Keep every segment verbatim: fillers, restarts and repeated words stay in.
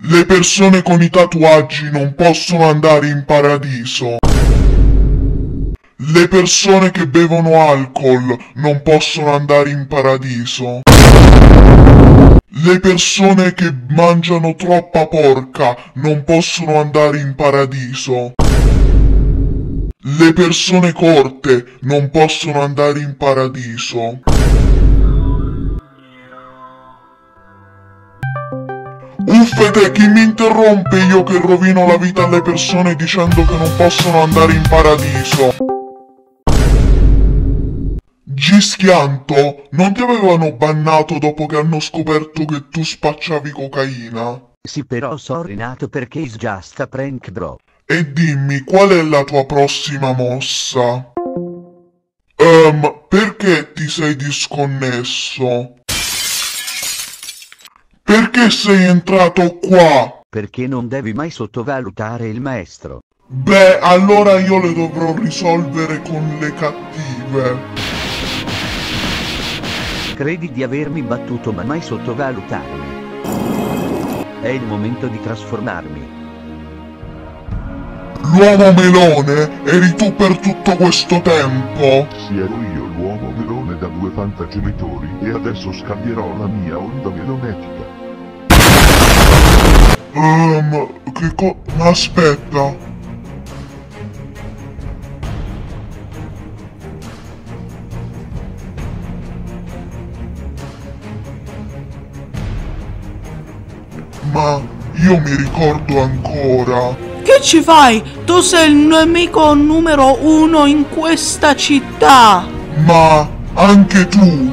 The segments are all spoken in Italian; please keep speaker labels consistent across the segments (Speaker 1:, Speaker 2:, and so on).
Speaker 1: Le persone con i tatuaggi non possono andare in paradiso. Le persone che bevono alcol non possono andare in paradiso. Le persone che mangiano troppa porca non possono andare in paradiso. Le persone corte non possono andare in paradiso. Uffete, chi mi interrompe io che rovino la vita alle persone dicendo che non possono andare in paradiso? Gischianto, non ti avevano bannato dopo che hanno scoperto che tu spacciavi cocaina?
Speaker 2: Sì, però sono rinato perché is just a prank, bro.
Speaker 1: E dimmi, qual è la tua prossima mossa? Ehm, um, perché ti sei disconnesso? Perché sei entrato qua?
Speaker 2: Perché non devi mai sottovalutare il maestro.
Speaker 1: Beh, allora io le dovrò risolvere con le cattive.
Speaker 2: Credi di avermi battuto ma mai sottovalutarmi. È il momento di trasformarmi.
Speaker 1: L'uomo melone? Eri tu per tutto questo tempo?
Speaker 3: Sì, ero io l'uomo melone da due fantagenitori e adesso scambierò la mia onda melonetica.
Speaker 1: Ehm, um, che co... aspetta. Ma io mi ricordo ancora.
Speaker 4: Che ci fai? Tu sei il nemico numero uno in questa città.
Speaker 1: Ma anche tu.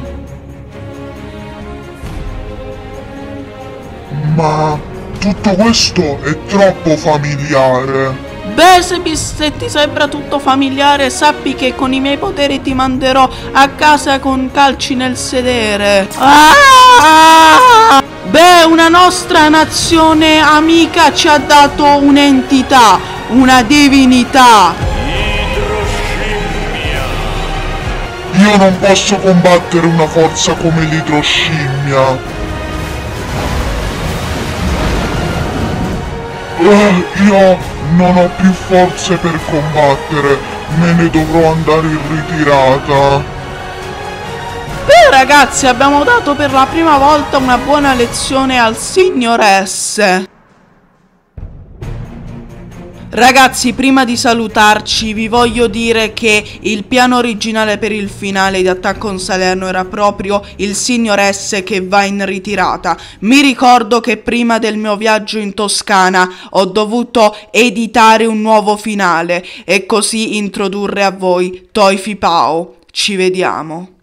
Speaker 1: Ma tutto questo è troppo familiare.
Speaker 4: Beh, se, mi, se ti sembra tutto familiare, sappi che con i miei poteri ti manderò a casa con calci nel sedere. Ah! Beh, una nostra nazione amica ci ha dato un'entità, una divinità.
Speaker 1: Io non posso combattere una forza come l'idroscimmia. Uh, io non ho più forze per combattere, me ne dovrò andare in ritirata.
Speaker 4: Beh ragazzi, abbiamo dato per la prima volta una buona lezione al signor S. Ragazzi, prima di salutarci vi voglio dire che il piano originale per il finale di Attack on Salerno era proprio il signor S che va in ritirata. Mi ricordo che prima del mio viaggio in Toscana ho dovuto editare un nuovo finale e così introdurre a voi Toy Fipao. Ci vediamo.